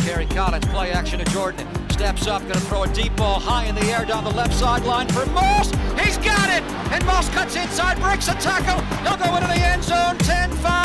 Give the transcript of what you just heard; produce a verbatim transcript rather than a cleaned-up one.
Kerry Collins, play action to Jordan. Steps up, going to throw a deep ball high in the air down the left sideline for Moss. He's got it! And Moss cuts inside, breaks a tackle. He'll go into the end zone. ten five.